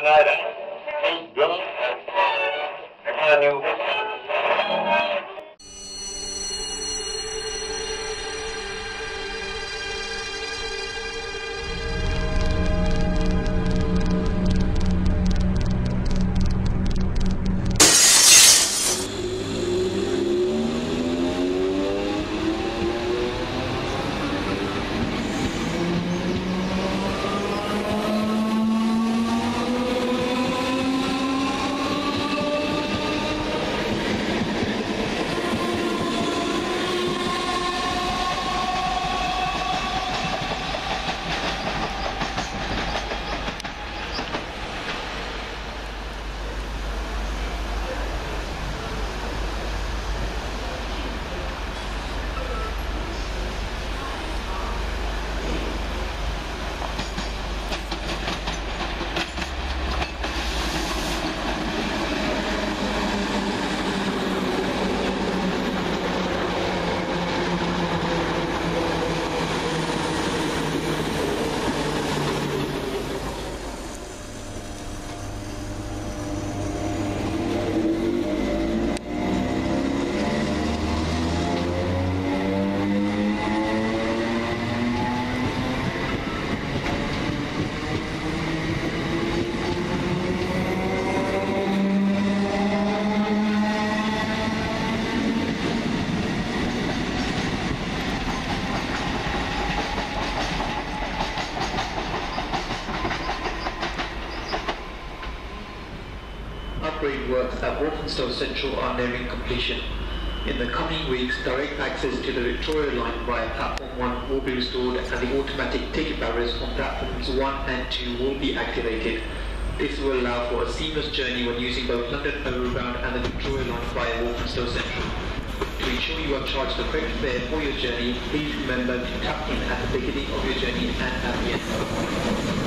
Upgrade works at Walthamstow Central are nearing completion. In the coming weeks, direct access to the Victoria line via Platform 1 will be restored and the automatic ticket barriers on Platforms 1 and 2 will be activated. This will allow for a seamless journey when using both London Overground and the Victoria line via Walthamstow Central. To ensure you are charged the correct fare for your journey, please remember to tap in at the beginning of your journey and at the end.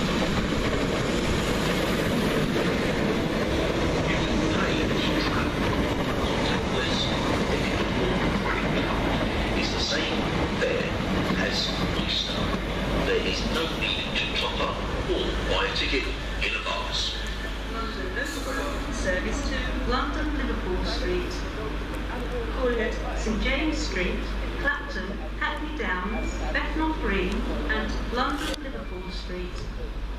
In advance. London Overground service to London Liverpool Street, Court, St James Street, Clapton, Hackney Downs, Bethnal Green and London Liverpool Street.